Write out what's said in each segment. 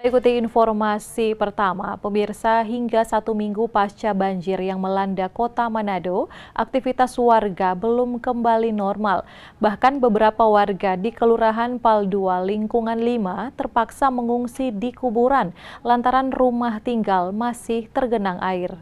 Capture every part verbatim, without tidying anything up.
Ikuti informasi pertama, pemirsa, hingga satu minggu pasca banjir yang melanda kota Manado, aktivitas warga belum kembali normal. Bahkan beberapa warga di Kelurahan Pal dua Lingkungan lima terpaksa mengungsi di kuburan lantaran rumah tinggal masih tergenang air.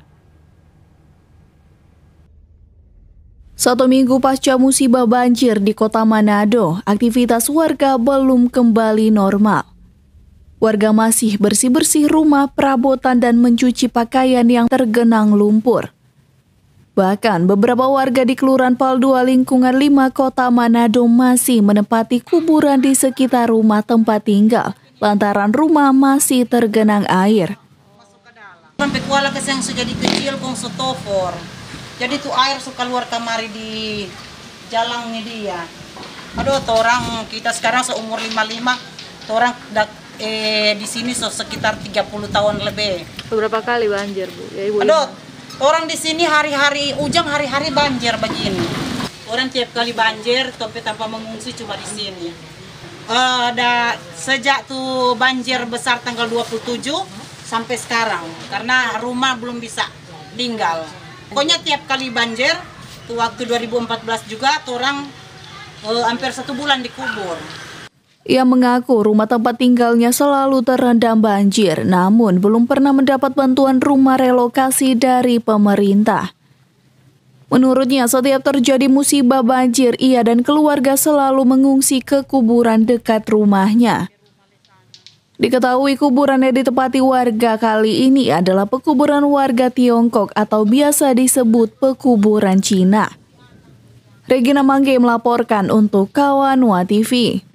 Satu minggu pasca musibah banjir di kota Manado, aktivitas warga belum kembali normal. Warga masih bersih-bersih rumah, perabotan, dan mencuci pakaian yang tergenang lumpur. Bahkan beberapa warga di Kelurahan Pal dua Lingkungan lima Kota Manado masih menempati kuburan di sekitar rumah tempat tinggal, lantaran rumah masih tergenang air. Sampai kuala kes yang sudah kecil kong sotofor. Jadi tuh air suka keluar kamari di jalangnya dia. Aduh, orang kita sekarang seumur lima puluh lima, orang eh di sini so sekitar tiga puluh tahun lebih. Beberapa kali banjir, Bu? Ya, Ibu. Aduh, orang di sini hari-hari ujung hari-hari banjir begini. Orang tiap kali banjir tapi tanpa mengungsi cuma di sini. Uh, ada sejak tuh banjir besar tanggal dua puluh tujuh sampai sekarang karena rumah belum bisa tinggal. Pokoknya tiap kali banjir tuh waktu dua ribu empat belas juga tuh orang uh, hampir satu bulan dikubur. Ia mengaku rumah tempat tinggalnya selalu terendam banjir, namun belum pernah mendapat bantuan rumah relokasi dari pemerintah. Menurutnya, setiap terjadi musibah banjir, ia dan keluarga selalu mengungsi ke kuburan dekat rumahnya. Diketahui kuburan yang ditempati warga kali ini adalah pekuburan warga Tiongkok atau biasa disebut pekuburan Cina. Regina Mangge melaporkan untuk Kawanwa T V.